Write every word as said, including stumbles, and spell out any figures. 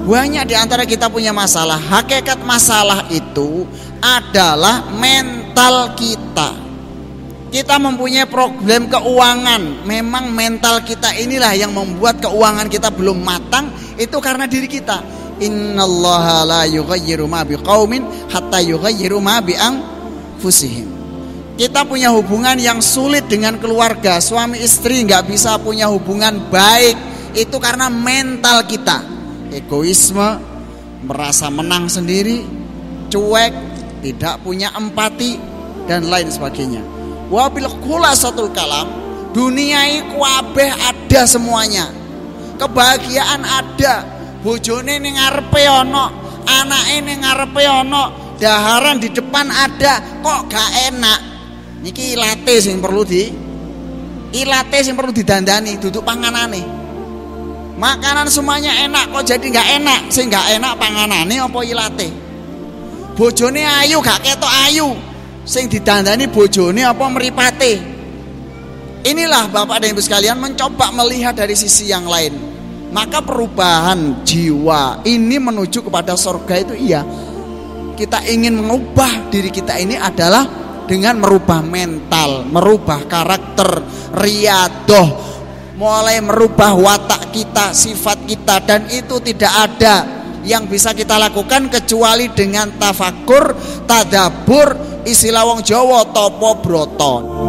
banyak di antara kita punya masalah. Hakikat masalah itu adalah mental kita. Kita mempunyai problem keuangan. Memang mental kita inilah yang membuat keuangan kita belum matang. Itu karena diri kita. Innallaha la yughayyiru ma biqaumin hatta yughayyiru ma bi anfusihim. Kita punya hubungan yang sulit dengan keluarga. Suami istri nggak bisa punya hubungan baik. Itu karena mental kita. Egoisme, merasa menang sendiri, cuek, tidak punya empati, dan lain sebagainya. Wabil khulasatul kalam, dunia iku kabeh ada semuanya. Kebahagiaan ada, bojone ning ngarepe ana, anake ning ngarepe ana, daharan di depan ada, kok gak enak. Niki ilate sing perlu di ilate sing perlu didandani, duduk panganane. Makanan semuanya enak kok jadi gak enak, sing gak enak panganane apa ilate. Bojone ayu gak ketok ayu, sing didandani bojone apa mripate. Inilah Bapak dan Ibu sekalian mencoba melihat dari sisi yang lain. Maka perubahan jiwa ini menuju kepada surga itu iya. Kita ingin mengubah diri kita ini adalah dengan merubah mental, merubah karakter, riyadoh, mulai merubah watak kita, sifat kita, dan itu tidak ada yang bisa kita lakukan kecuali dengan tafakur, tadabur, istilah wong Jawa topo broto.